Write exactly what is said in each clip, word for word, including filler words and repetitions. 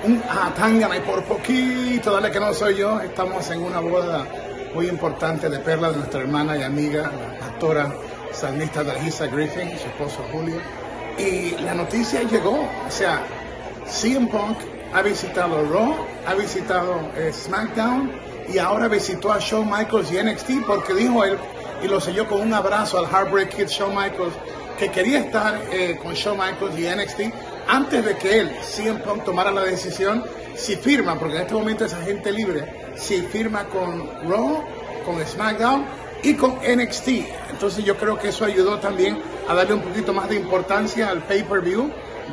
un Atangana y por poquito, dale que no soy yo, estamos en una boda muy importante de perla de nuestra hermana y amiga, la actora salmista Dalgisa Griffin, su esposo Julio, y la noticia llegó, o sea, C M Punk ha visitado Raw, ha visitado eh, SmackDown y ahora visitó a Shawn Michaels y N X T porque dijo él, y lo selló con un abrazo al Heartbreak Kid Shawn Michaels, que quería estar eh, con Shawn Michaels y N X T antes de que él, C M Punk, tomara la decisión si firma, porque en este momento es agente libre, si firma con Raw, con SmackDown y con N X T. Entonces yo creo que eso ayudó también a darle un poquito más de importancia al pay-per-view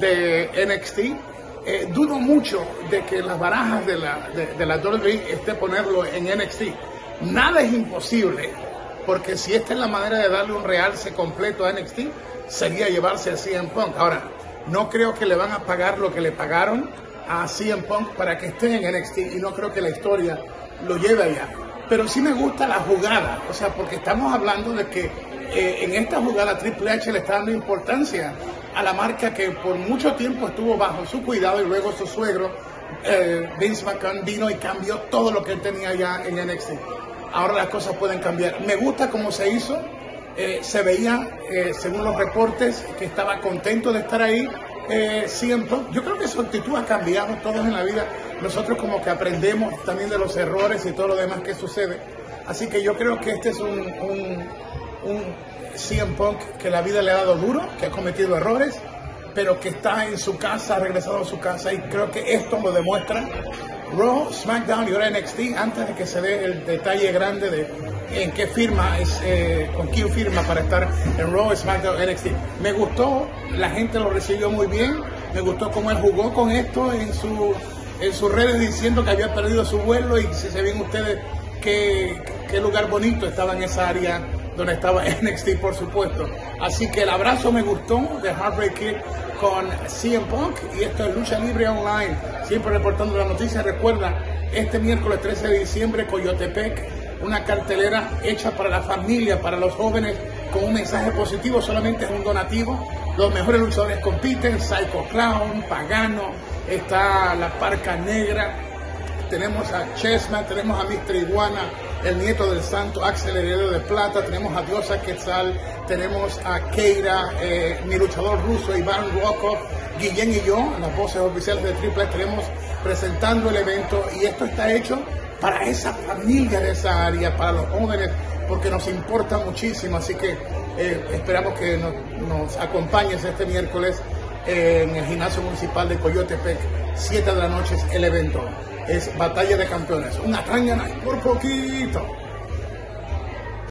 de N X T. Eh, dudo mucho de que las barajas de la, de, de la W W E esté ponerlo en N X T. Nada es imposible, porque si esta es la manera de darle un realce completo a N X T, sería llevarse a C M Punk. Ahora, no creo que le van a pagar lo que le pagaron a C M Punk para que esté en N X T, y no creo que la historia lo lleve allá. Pero sí me gusta la jugada, o sea, porque estamos hablando de que eh, en esta jugada Triple H le está dando importancia a la marca que por mucho tiempo estuvo bajo su cuidado, y luego su suegro, eh, Vince McMahon, vino y cambió todo lo que él tenía ya en N X T. Ahora las cosas pueden cambiar. Me gusta cómo se hizo, eh, se veía, eh, según los reportes, que estaba contento de estar ahí. Eh, siempre, yo creo que su actitud ha cambiado, todos en la vida, nosotros como que aprendemos también de los errores y todo lo demás que sucede, así que yo creo que este es un, un, un C M Punk que la vida le ha dado duro, que ha cometido errores, pero que está en su casa, ha regresado a su casa, y creo que esto lo demuestra Raw, SmackDown y ahora N X T, antes de que se dé el detalle grande de en qué firma es, eh, con quién firma para estar en Raw, SmackDown, N X T. Me gustó, la gente lo recibió muy bien, me gustó cómo él jugó con esto en, su, en sus redes, diciendo que había perdido su vuelo, y si se ven ustedes qué, qué lugar bonito estaba en esa área donde estaba N X T, por supuesto. Así que el abrazo me gustó de Heartbreak Kid con C M Punk, y esto es Lucha Libre Online, siempre reportando la noticia. Recuerda, este miércoles trece de diciembre, Coyotepec, una cartelera hecha para la familia, para los jóvenes, con un mensaje positivo, solamente es un donativo. Los mejores luchadores compiten, Psycho Clown, Pagano, está la Parca Negra, tenemos a Chessman, tenemos a mister Iguana, el nieto del santo, Axel Heredero de Plata, tenemos a Diosa Quetzal, tenemos a Keira, eh, mi luchador ruso, Iván Rokov, Guillén y yo, las voces oficiales de Triple H, estaremos presentando el evento, y esto está hecho para esa familia de esa área, para los jóvenes, porque nos importa muchísimo. Así que eh, esperamos que nos, nos acompañes este miércoles eh, en el gimnasio municipal de Coyotepec, siete de la noche es el evento, es Batalla de Campeones, una Atangana por poquito.